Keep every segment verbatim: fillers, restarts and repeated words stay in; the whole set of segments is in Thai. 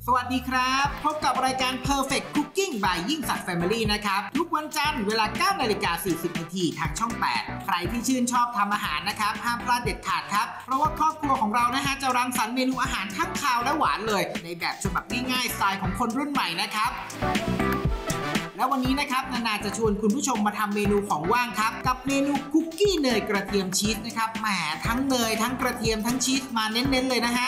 สวัสดีครับพบกับรายการ Perfect Cooking by ยิ่งศักดิ์ Family นะครับทุกวันจันทร์เวลา เก้านาฬิกาสี่สิบนาทีทางช่อง แปด ใครที่ชื่นชอบทำอาหารนะครับห้ามพลาดเด็ดขาดครับเพราะว่าครอบครัวของเรานะฮะจะรังสรรค์เมนูอาหารทั้งคาวและหวานเลยในแบบฉบับง่ายๆสไตล์ของคนรุ่นใหม่นะครับแล้ววันนี้นะครับนานาจะชวนคุณผู้ชมมาทำเมนูของว่างครับกับเมนูคุกกี้เนยกระเทียมชีสนะครับแหมทั้งเนยทั้งกระเทียมทั้งชีสมาเน้นๆเลยนะฮะ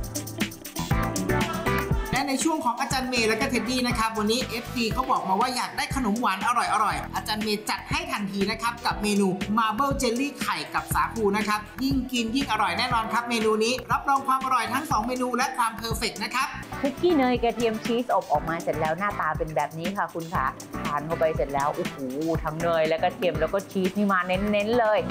และในช่วงของอาจารย์เมย์และก็เท็ดดี้นะครับวันนี้ เอฟ ซี เขาบอกมาว่าอยากได้ขนมหวานอร่อยๆอาจารย์เมย์จัดให้ทันทีนะครับกับเมนู Marble Jelly ไข่กับสาคูนะครับยิ่งกินยิ่งอร่อยแน่นอนครับเมนูนี้รับรองความอร่อยทั้งสองเมนูและความเพอร์เฟกต์นะครับคุกกี้เนยกระเทียมชีสอบออกมาเสร็จแล้วหน้าตาเป็นแบบนี้ค่ะคุณคะทานเข้าไปเสร็จแล้วโอ้โหทั้งเนยและกระเทียมแล้วก็ชีสนี่มาเน้นๆเลย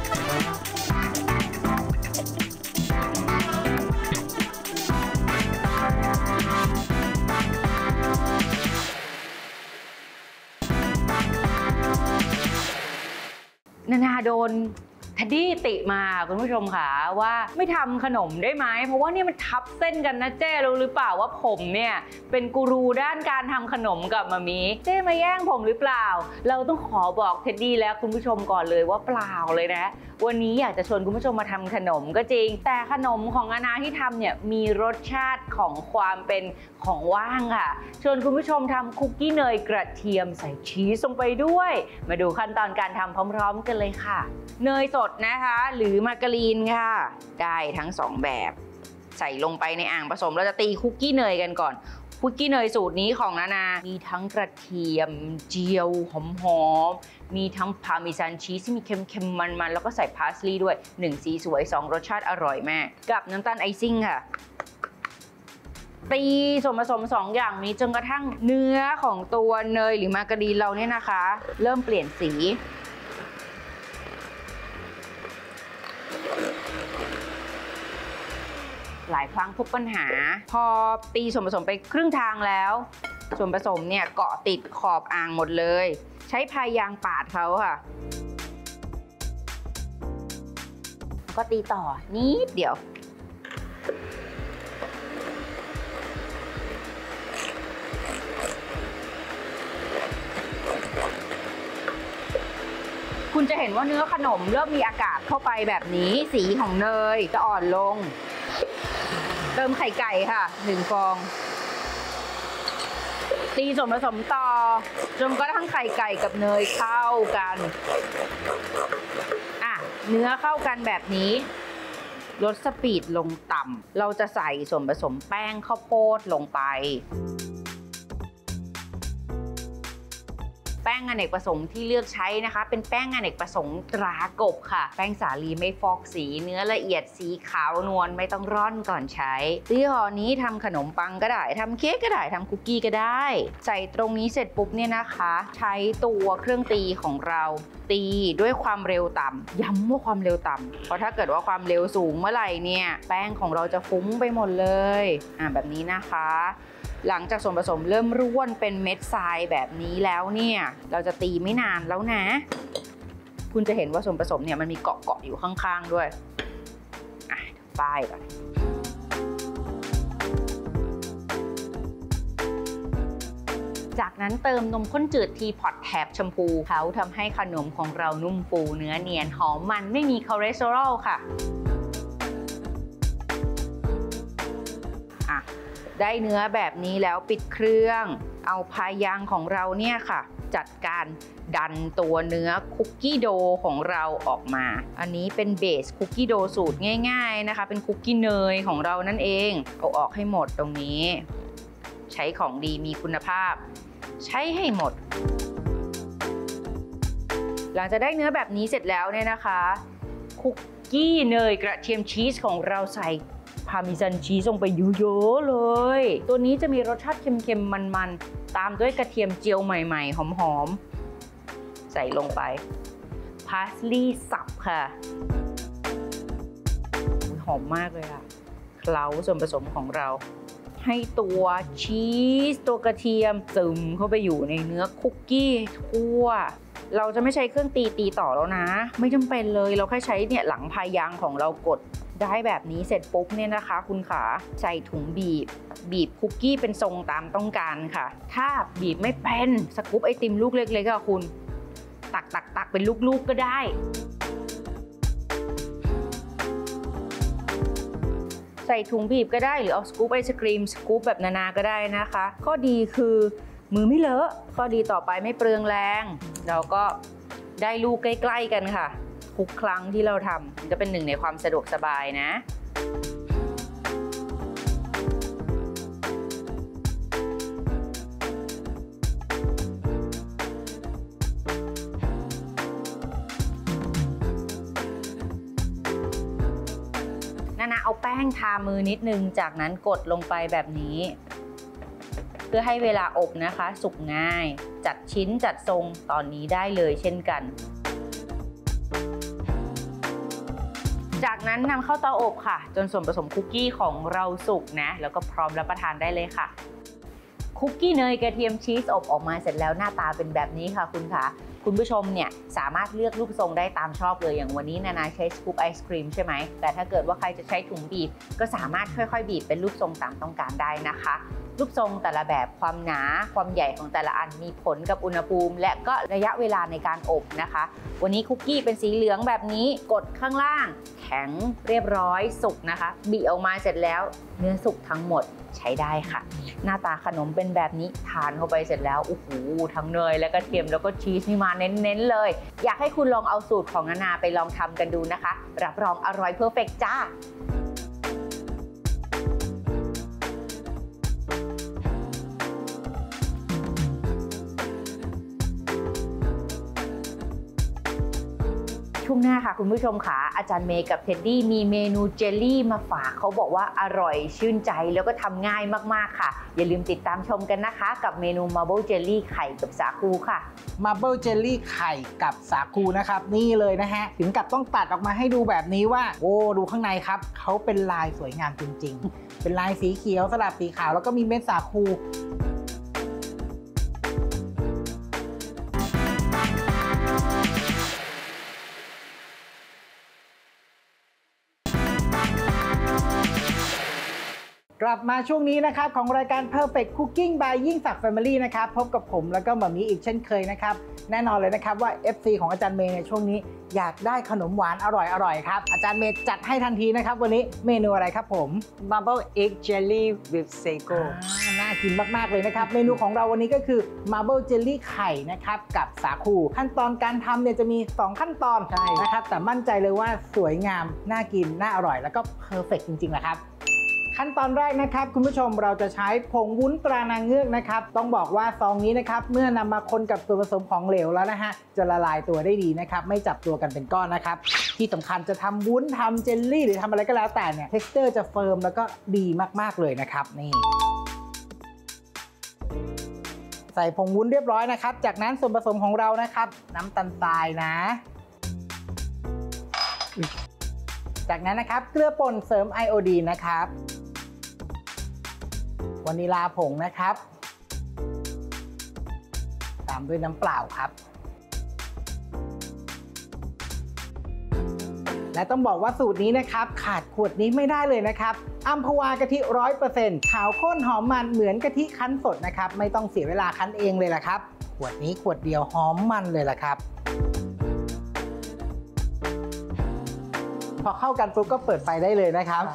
นานาโดนเท็ดดี้ติมาคุณผู้ชมค่ะว่าไม่ทำขนมได้ไหมเพราะว่าเนี่ยมันทับเส้นกันนะเจ้รู้หรือเปล่าว่าผมเนี่ยเป็นกูรูด้านการทำขนมกับมามีเจ้มาแย่งผมหรือเปล่าเราต้องขอบอกเท็ดดี้และคุณผู้ชมก่อนเลยว่าเปล่าเลยนะวันนี้อยากจะชวนคุณผู้ชมมาทำขนมก็จริงแต่ขนมของนานาที่ทำเนี่ยมีรสชาติของความเป็นของว่างค่ะชวนคุณผู้ชมทำคุกกี้เนยกระเทียมใส่ชีสลงไปด้วยมาดูขั้นตอนการทำพร้อมๆกันเลยค่ะเนยสดนะคะหรือมาการีนค่ะได้ทั้งสองแบบใส่ลงไปในอ่างผสมเราจะตีคุกกี้เนยกันก่อนคุกกี้เนยสูตรนี้ของนานามีทั้งกระเทียมเจียวหอมๆมีทั้งพาร์เมซานชีสที่มีเค็มๆมันๆแล้วก็ใส่พาสลีย์ด้วยหนึ่งสีสวยสองรสชาติอร่อยแม่กับน้ำตาลไอซิ่งค่ะตีส่วนผสมสองอย่างนี้จนกระทั่งเนื้อของตัวเนยหรือมาการีนเราเนี่ยนะคะเริ่มเปลี่ยนสีหลายครั้งพบปัญหาพอตีส่วนผสมไปครึ่งทางแล้วส่วนผสมเนี่ยเกาะติดขอบอ่างหมดเลยใช้พายยางปาดเขาค่ะก็ตีต่อนิดเดียวคุณจะเห็นว่าเนื้อขนมเริ่มมีอากาศเข้าไปแบบนี้สีของเนยจะอ่อนลงเติมไข่ไก่ค่ะหนึ่งฟองตีส่วนผสมต่อจนกระทั่งไข่ไก่กับเนยเข้ากันอ่ะเนื้อเข้ากันแบบนี้ลดสปีดลงต่ำเราจะใส่ส่วนผสมแป้งข้าวโพดลงไปแป้งอเนกประสงค์ที่เลือกใช้นะคะเป็นแป้งอเนกประสงค์ตรากบค่ะแป้งสาลีไม่ฟอกสีเนื้อละเอียดสีขาวนวลไม่ต้องร่อนก่อนใช้ที่ห่อนี้ทำขนมปังก็ได้ทำเค้กก็ได้ทำคุกกี้ก็ได้ใส่ตรงนี้เสร็จปุ๊บเนี่ยนะคะใช้ตัวเครื่องตีของเราตีด้วยความเร็วต่ำย้ำว่าความเร็วต่ำเพราะถ้าเกิดว่าความเร็วสูงเมื่อไหร่เนี่ยแป้งของเราจะฟุ้งไปหมดเลยอ่ะแบบนี้นะคะหลังจากส่วนผสมเริ่มร่วนเป็นเม็ดทรายแบบนี้แล้วเนี่ยเราจะตีไม่นานแล้วนะคุณจะเห็นว่าส่วนผสมเนี่ยมันมีเกาะเกาะอยู่ข้างๆด้วยอ่ะป้ายก่อนจากนั้นเติมนมข้นจืดทีพอตแถบชมพูเขาทำให้ขนมของเรานุ่มฟูเนื้อเนียนหอมมันไม่มีคอเลสเตอรอลค่ะอ่ะได้เนื้อแบบนี้แล้วปิดเครื่องเอาพายยางของเราเนี่ยค่ะจัดการดันตัวเนื้อคุกกี้โดของเราออกมาอันนี้เป็นเบสคุกกี้โดสูตรง่ายๆนะคะเป็นคุกกี้เนยของเรานั่นเองเอาออกให้หมดตรงนี้ใช้ของดีมีคุณภาพใช้ให้หมดหลังจากได้เนื้อแบบนี้เสร็จแล้วเนี่ยนะคะคุกกี้เนยกระเทียมชีสของเราใส่พาร์เมซานชีสลงไปเยอะๆเลยตัวนี้จะมีรสชาติเค็มๆมันๆตามด้วยกระเทียมเจียวใหม่ๆหอมๆใส่ลงไปพาสลีย์สับค่ะหอมมากเลยอะเคล้าส่วนผสมของเราให้ตัวชีสตัวกระเทียมซึมเข้าไปอยู่ในเนื้อคุกกี้ทั่วเราจะไม่ใช้เครื่องตีตีต่อแล้วนะไม่จำเป็นเลยเราแค่ใช้เนี่ยหลังพายยางของเรากดได้แบบนี้เสร็จปุ๊บเนี่ยนะคะคุณขาใส่ถุงบีบบีบคุกกี้เป็นทรงตามต้องการค่ะถ้าบีบไม่เป็นสกู๊ปไอติมลูกเล็กๆอะคุณตักตักตักเป็นลูกๆก็ได้ใส่ถุงบีบก็ได้หรือเอาสกู๊ปไอศกรีมสกู๊ปแบบนานาก็ได้นะคะข้อดีคือมือไม่เลอะข้อดีต่อไปไม่เปลืองแรงเราก็ได้ลูกใกล้ๆกันค่ะทุกครั้งที่เราทำมันก็เป็นหนึ่งในความสะดวกสบายนะนานาเอาแป้งทามือนิดนึงจากนั้นกดลงไปแบบนี้เพื่อให้เวลาอบนะคะสุกง่ายจัดชิ้นจัดทรงตอนนี้ได้เลยเช่นกันจากนั้นนำเข้าเตาอบค่ะจนส่วนผสมคุกกี้ของเราสุกนะแล้วก็พร้อมรับประทานได้เลยค่ะคุกกี้เนยกระเทียมชีสอบออกมาเสร็จแล้วหน้าตาเป็นแบบนี้ค่ะคุณคะคุณผู้ชมเนี่ยสามารถเลือกรูปทรงได้ตามชอบเลยอย่างวันนี้นานาใช้สกู๊ปไอศครีมใช่ไหมแต่ถ้าเกิดว่าใครจะใช้ถุงบีบก็สามารถค่อยๆบีบเป็นรูปทรงตามต้องการได้นะคะรูปทรงแต่ละแบบความหนาความใหญ่ของแต่ละอันมีผลกับอุณหภูมิและก็ระยะเวลาในการอบนะคะวันนี้คุกกี้เป็นสีเหลืองแบบนี้กดข้างล่างแข็งเรียบร้อยสุกนะคะบีออกมาเสร็จแล้วเนื้อสุกทั้งหมดใช้ได้ค่ะหน้าตาขนมเป็นแบบนี้ทานเข้าไปเสร็จแล้วโอ้โหทั้งเนยและกระเทียมแล้วก็ชีสนี่มาเน้นๆเลยอยากให้คุณลองเอาสูตรของนานาไปลองทำกันดูนะคะรับรองอร่อยเพอร์เฟกต์จ้าช่วงหน้าค่ะคุณผู้ชมค่ะอาจารย์เมย์กับเท็ดดี้มีเมนูเจลลี่มาฝากเขาบอกว่าอร่อยชื่นใจแล้วก็ทำง่ายมากๆค่ะอย่าลืมติดตามชมกันนะคะกับเมนูมาร์เบิลเจลลี่ไข่กับสาคูค่ะมาร์เบิลเจลลี่ไข่กับสาคูนะครับนี่เลยนะฮะถึงกับต้องตัดออกมาให้ดูแบบนี้ว่าโอ้ดูข้างในครับเขาเป็นลายสวยงามจริงๆเป็นลายสีเขียวสลับสีขาวแล้วก็มีเม็ดสาคูกลับมาช่วงนี้นะครับของรายการ Perfect Cooking by ยิ่งศักดิ์ Family นะครับพบกับผมแล้วก็หม่ามีอีกเช่นเคยนะครับแน่นอนเลยนะครับว่า เอฟ ซี ของอาจารย์เมย์ในช่วงนี้อยากได้ขนมหวานอร่อยๆครับอาจารย์เมย์จัดให้ทันทีนะครับวันนี้เมนูอะไรครับผม Marble Egg Jelly with Sago น่ากินมากๆเลยนะครับเมนูของเราวันนี้ก็คือ Marble Jelly ไข่นะครับกับสาคูขั้นตอนการทำเนี่ยจะมีสองขั้นตอนนะครับแต่มั่นใจเลยว่าสวยงามน่ากินน่าอร่อยแล้วก็เพอร์เฟกต์จริงๆแหละครับขั้นตอนแรกนะครับคุณผู้ชมเราจะใช้ผงวุ้นตรานางเงือกนะครับต้องบอกว่าซองนี้นะครับเมื่อนำมาคนกับส่วนผสมของเหลวแล้วนะฮะจะละลายตัวได้ดีนะครับไม่จับตัวกันเป็นก้อนนะครับที่สำคัญจะทำวุ้นทำเจลลี่หรือทำอะไรก็แล้วแต่เนี่ย texture จะเฟิร์มแล้วก็ดีมากๆเลยนะครับนี่ใส่ผงวุ้นเรียบร้อยนะครับจากนั้นส่วนผสมของเรานะครับน้ำตาลทรายนะจากนั้นนะครับเกลือป่นเสริมไอโอดีนนะครับวานิลาผงนะครับตามด้วยน้ำเปล่าครับและต้องบอกว่าสูตรนี้นะครับขาดขวดนี้ไม่ได้เลยนะครับอัมพวากะทิ ร้อยเปอร์เซ็นต์ ขาวข้นหอมมันเหมือนกะทิคั้นสดนะครับไม่ต้องเสียเวลาคั้นเองเลยล่ะครับขวดนี้ขวดเดียวหอมมันเลยล่ะครับพอเข้ากันปุ๊บก็เปิดไฟได้เลยนะครับ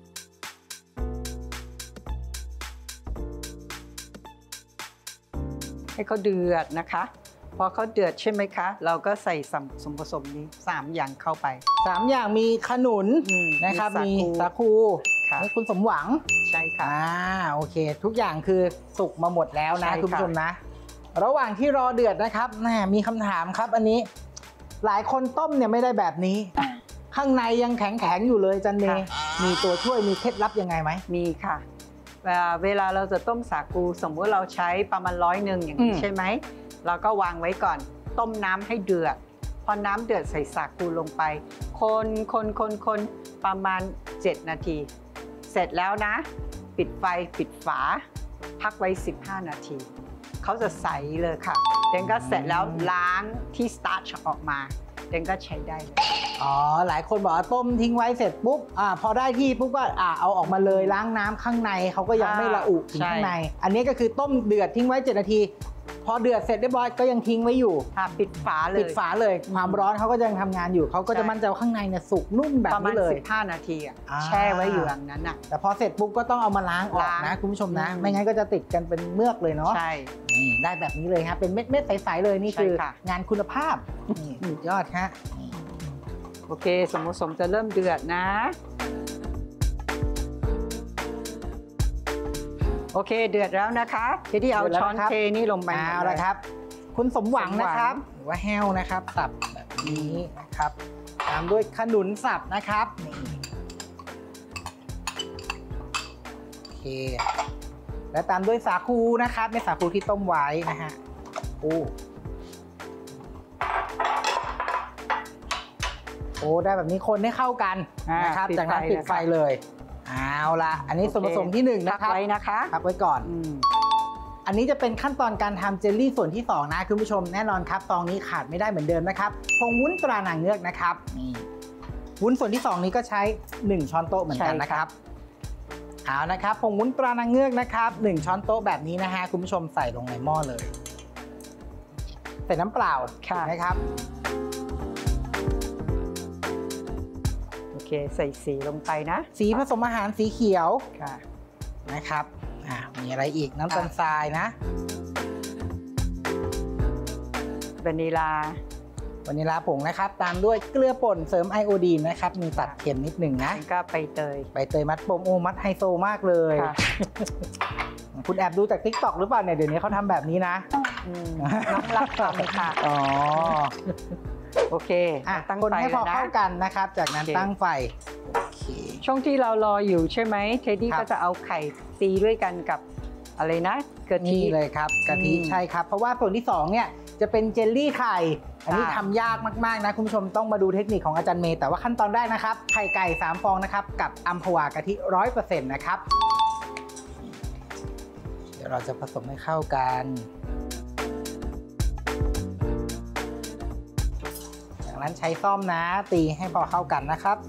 ให้เขาเดือดนะคะพอเขาเดือดใช่ไหมคะเราก็ใส่ส่วนผสมนี้สามอย่างเข้าไปสามอย่างมีขนุนนะครับมีสาคูให้คุณสมหวังใช่ค่ะอ่าโอเคทุกอย่างคือสุกมาหมดแล้วนะคุณผู้ชมนะระหว่างที่รอเดือดนะครับแหมมีคำถามครับอันนี้หลายคนต้มเนี่ยไม่ได้แบบนี้ข้างในยังแข็งๆอยู่เลยจันเมย์มีตัวช่วยมีเคล็ดลับยังไงไหมมีค่ะเวลาเราจะต้มสาคูสมมติเราใช้ประมาณร้อยหนึ่งอย่างนี้ใช่ไหมเราก็วางไว้ก่อนต้มน้ำให้เดือดพอน้ำเดือดใส่สาคูลงไปคนคนคนคนประมาณเจ็ดนาทีเสร็จแล้วนะปิดไฟปิดฝาพักไว้สิบห้านาทีเขาจะใสเลยค่ะเดนก็เสร็จแล้วล้างที่สตาร์ชออกมาเดนก็ใช้ได้เลยอ๋อหลายคนบอกว่าต้มทิ้งไว้เสร็จปุ๊บอ่าพอได้ที่ปุ๊บก็อ่าเอาออกมาเลยล้างน้ำข้างในเขาก็ยังไม่ระอุถึงข้างในอันนี้ก็คือต้มเดือดทิ้งไว้เจ็ดนาทีพอเดือดเสร็จเรียบร้อยก็ยังทิ้งไว้อยู่ปิดฝาเลยปิดฝาเลยความร้อนเขาก็ยังทำงานอยู่เขาก็จะมั่นใจว่าข้างในเนี่ยสุกนุ่มแบบนี้เลยประมาณสิบห้านาทีอ่ะแช่ไว้อยู่อย่างนั้นอ่ะแต่พอเสร็จปุ๊บก็ต้องเอามาล้างออกนะคุณผู้ชมนะไม่งั้นก็จะติดกันเป็นเมือกเลยเนาะใช่นี่ได้แบบนี้เลยครับเป็นเม็ดเม็ดใสๆเลยนี่คืองานคุณภาพนี่สุดยอดฮะโอเคสมมติสมจะเริ่มเดือดนะโอเคเดือดแล้วนะคะทีที่เอาช้อนเทนี่ลงไปเอาละครับคุณสมหวังนะครับหรือว่าแห้วนะครับสับแบบนี้นะครับตามด้วยขนุนสับนะครับนี่โอเคแล้วตามด้วยสาคูนะครับในสาคูที่ต้มไว้นะฮะโอ้โอ้ได้แบบนี้คนให้เข้ากันนะครับจากนั้นปิดไฟเลยเอาละอันนี้ส่วนผสมที่หนึ่งนะครับไว้นะคะพักไว้ก่อนอันนี้จะเป็นขั้นตอนการทำเจลลี่ส่วนที่สองนะคุณผู้ชมแน่นอนครับซองนี้ขาดไม่ได้เหมือนเดิมนะครับผงวุ้นตรานางเงือกนะครับนี่วุ้นส่วนที่สองนี้ก็ใช้หนึ่งช้อนโต๊ะเหมือนกันนะครับเอานะครับผงวุ้นตรานางเงือกนะครับหนึ่งช้อนโต๊ะแบบนี้นะฮะคุณผู้ชมใส่ลงในหม้อเลยใส่น้ำเปล่านะครับโอเคใส่สีลงไปนะสีผสมอาหารสีเขียวนะครับอ่ามีอะไรอีกน้ำตาลทรายนะวานิลาวานิลาผงนะครับตามด้วยเกลือป่นเสริมไอโอดีนนะครับมีตัดเค็มนิดหนึ่งนะก็ใบเตยใบเตยมัดปมโอมัดไฮโซมากเลยคุณแอบดูจาก ติ๊กต็อก หรือเปล่าเนี่ยเดี๋ยวนี้เขาทำแบบนี้นะน้องรักทำค่ะอ๋อโอเคอ่ะคนให้พอเข้ากันนะครับจากนั้นตั้งไฟโอเคช่วงที่เรารออยู่ใช่ไหมเทดดี้ก็จะเอาไข่ตีด้วยกันกับอะไรนะกะทิเลยครับกะทิใช่ครับเพราะว่าส่วนที่สองเนี่ยจะเป็นเจลลี่ไข่อันนี้ทำยากมากๆนะคุณผู้ชมต้องมาดูเทคนิคของอาจารย์เมย์แต่ว่าขั้นตอนแรกนะครับไข่ไก่สามฟองนะครับกับอัมพวากะทิ ร้อยเปอร์เซ็นต์ นะครับเดี๋ยวเราจะผสมให้เข้ากันจากนั้นใช้ซ่อมนะตีให้พอเข้ากันนะครับ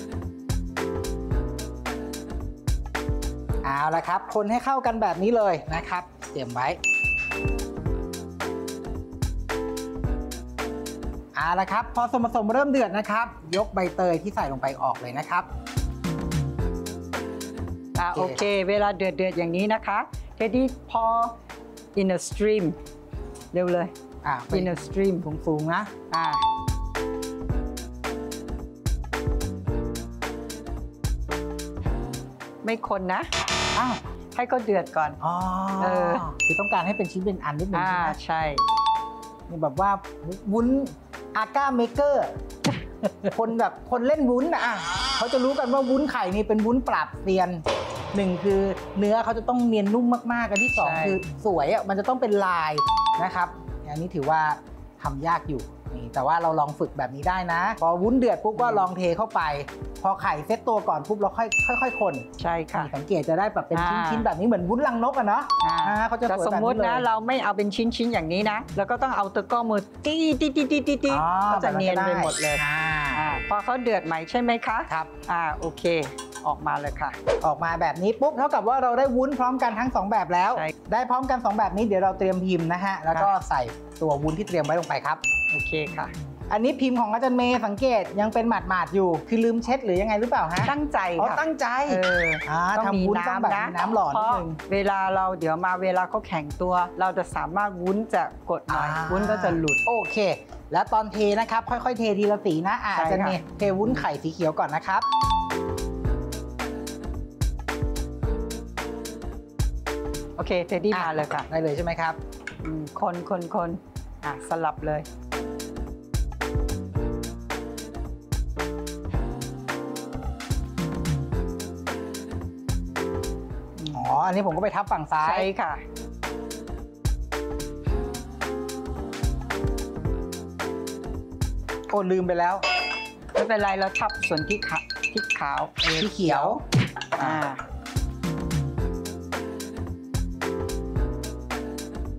เอาละครับคนให้เข้ากันแบบนี้เลยนะครับเตรียมไว้เอาละครับพอส่วนผสมเริ่มเดือดนะครับยกใบเตยที่ใส่ลงไปออกเลยนะครับอ่าโอเคเวลาเดือดเดือดอย่างนี้นะคะเทดดี้พอ in a stream เร็วเลยอ่า in a stream สูงๆนะอ่าไม่คนนะอ้าวให้ก็เดือดก่อนอ๋อเออคือต้องการให้เป็นชิ้นเป็นอันนิดนึงอ่าใช่นี่แบบว่าวุ้นอาก้าเมเกอร์คนแบบคนเล่นวุ้นอ่ะเขาจะรู้กันว่าวุ้นไข่นี่เป็นวุ้นปราบเซียนหนึ่งคือเนื้อเขาจะต้องเนียนนุ่มมากๆกันที่สองคือสวยอ่ะมันจะต้องเป็นลายนะครับอันนี้ถือว่าทำยากอยู่นี่แต่ว่าเราลองฝึกแบบนี้ได้นะพอวุ้นเดือดปุ๊บก็ลองเทเข้าไปพอไข่เซ็ตตัวก่อนปุ๊บเราค่อยค่อยๆคนใช่ค่ะสังเกตจะได้แบบเป็นชิ้นๆแบบนี้เหมือนวุ้นรังนกอะเนาะเขาจะสมมตินะเราไม่เอาเป็นชิ้นๆอย่างนี้นะแล้วก็ต้องเอาตะกร้อมือตีตีตีตีตีตีก็จะเนียนไปหมดเลยพอเขาเดือดใหม่ใช่ไหมคะครับอ่าโอเคออกมาเลยค่ะออกมาแบบนี้ปุ๊บเท่ากับว่าเราได้วุ้นพร้อมกันทั้งสองแบบแล้วได้พร้อมกันสองแบบนี้เดี๋ยวเราเตรียมพิมพ์นะฮะแล้วก็ใส่ตัววุ้นที่เตรียมไว้ลงไปครับโอเคค่ะอันนี้พิมพ์ของอาจารย์เมย์สังเกตยังเป็นหมาดๆอยู่คือลืมเช็ดหรือยังไงหรือเปล่าฮะตั้งใจอ๋อตั้งใจเออทำวุ้นต้องแบบน้ำหล่อนิดนึงเวลาเราเดี๋ยวมาเวลาเขาแข็งตัวเราจะสามารถวุ้นจะกดหน่อยวุ้นก็จะหลุดโอเคแล้วตอนเทนะครับค่อยๆเททีละสีนะอาจารย์เมย์เทวุ้นไข่สีเขียวก่อนนะครับโอเคเทดดี้มาเลยค่ะได้เลยใช่ไหมครับคนคนคนอ่ะสลับเลยอ๋ออันนี้ผมก็ไปทับฝั่งซ้ายใช่ค่ะโอ้ลืมไปแล้วไม่เป็นไรเราทับส่วนที่ขาวที่ขาวที่เขียวอ่า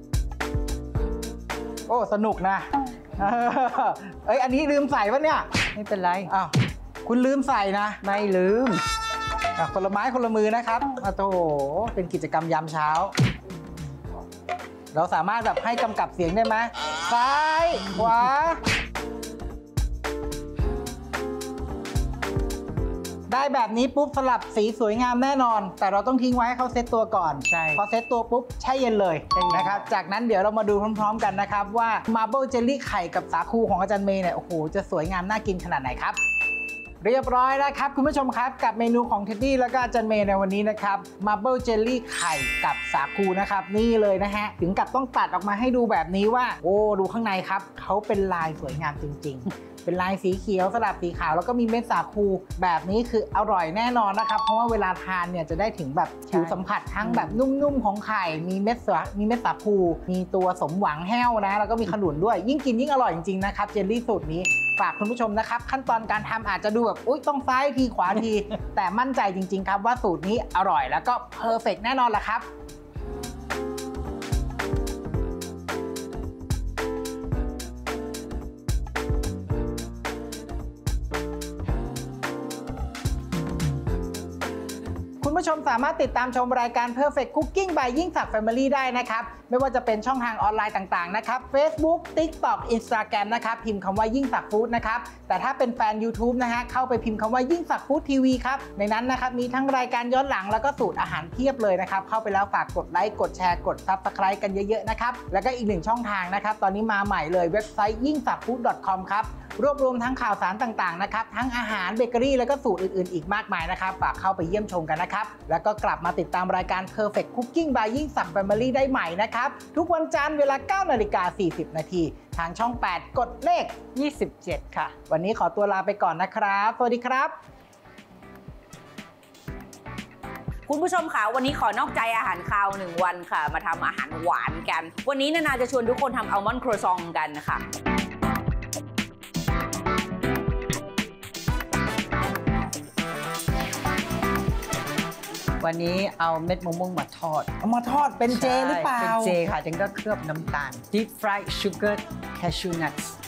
โอ้สนุกนะเอ้ยอันนี้ลืมใส่ปะเนี่ยไม่เป็นไรอ้าวคุณลืมใส่นะไม่ลืมอ่ะคนละไม้คนละมือนะครับอ่ะโถเป็นกิจกรรมยามเช้า เราสามารถแบบให้กำกับเสียงได้ไหมซ้ายขวาได้แบบนี้ปุ๊บสลับสีสวยงามแน่นอน แต่เราต้องทิ้งไว้ให้เขาเซตตัวก่อนใช่พอเซตตัวปุ๊บแช่เย็นเลยแช่เย็นนะครับจากนั้นเดี๋ยวเรามาดูพร้อมๆกันนะครับว่ามาร์เบิลเจลลี่ไข่กับสาคูของอาจารย์เมย์เนี่ยโอ้โหจะสวยงามน่ากินขนาดไหนครับ เรียบร้อยแล้วครับคุณผู้ชมครับกับเมนูของเท็ดดี้แล้วก็อาจารย์เมย์ในวันนี้นะครับมาร์เบิลเจลลี่ไข่กับสาคูนะครับนี่เลยนะฮะถึงกับต้องตัดออกมาให้ดูแบบนี้ว่าโอ้ดูข้างในครับเขาเป็นลายสวยงามจริงๆ เป็นลายสีเขียวสลับสีขาวแล้วก็มีเม็ดสาคูแบบนี้คืออร่อยแน่นอนนะครับเพราะว่าเวลาทานเนี่ยจะได้ถึงแบบผิวสัมผัสทั้งแบบนุ่มๆของไข่มีเม็ดสามีเม็ดสาคูมีตัวสมหวังแห้วนะแล้วก็มีขนุนด้วยยิ่งกินยิ่งอร่อยจริงๆนะครับเจลลี่สูตรนี้ฝากคุณผู้ชมนะครับขั้นตอนการทำอาจจะดูแบบอุ๊ยต้องซ้ายทีขวาที แต่มั่นใจจริงๆครับว่าสูตรนี้อร่อยแล้วก็เพอร์เฟกต์แน่นอนละครับคุณผู้ชมสามารถติดตามชมรายการ Perfect Cooking by ยิ่งศักดิ์ Family ได้นะครับไม่ว่าจะเป็นช่องทางออนไลน์ต่างๆนะครับ Facebook TikTok Instagram นะครับพิมพ์คำว่ายิ่งศักดิ์ฟู้ดนะครับแต่ถ้าเป็นแฟน YouTube นะฮะเข้าไปพิมพ์คำว่ายิ่งศักดิ์ฟู้ดทีวีครับในนั้นนะครับมีทั้งรายการย้อนหลังแล้วก็สูตรอาหารเพียบเลยนะครับเข้าไปแล้วฝากกดไลค์กดแชร์กด Subscribe กันเยอะๆนะครับแล้วก็อีกหนึ่งช่องทางนะครับตอนนี้มาใหม่เลยเว็บไซต์ยิ่งศักดิ์ฟู้ด .com ครับรวบรวมทั้งข่าวสารต่างๆนะครับทั้งอาหารเบเกอรี่แล้วก็สูตรอื่นๆอีกมากมายนะครับฝากเข้าไปเยี่ยมชมกันนะครับแล้วก็กลับมาติดตามรายการ Perfect Cooking by ยิ่งศักดิ์ Family ได้ใหม่นะครับทุกวันจันทร์เวลา เก้านาฬิกาสี่สิบนาทีทางช่อง แปด กดเลขยี่สิบเจ็ด ค่ะวันนี้ขอตัวลาไปก่อนนะครับสวัสดีครับคุณผู้ชมคะวันนี้ขอนอกใจอาหารคาวหนึ่งวันค่ะมาทำอาหารหวานกัน วันนี้นานาจะชวนทุกคนทำอัลมอนด์ครัวซองกันค่ะวันนี้เอาเม็ดมะม่วงมาทอดเอามาทอดเป็นเจหรือเปล่าเป็นเจค่ะจังก็เคลือบน้ำตาล Deep fried sugar cashew nuts